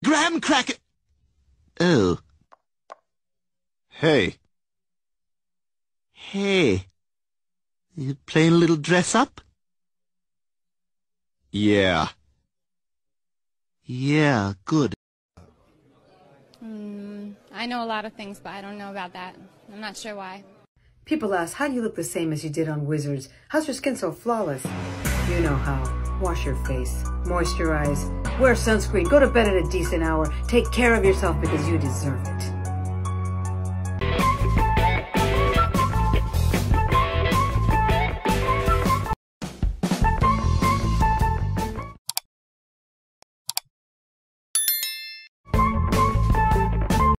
Graham cracker... Oh. Hey. Hey. You playing a little dress-up? Yeah. Yeah, good. I know a lot of things, but I don't know about that. I'm not sure why. People ask, how do you look the same as you did on Wizards? How's your skin so flawless? You know how. Wash your face, moisturize, wear sunscreen, go to bed at a decent hour, take care of yourself because you deserve it.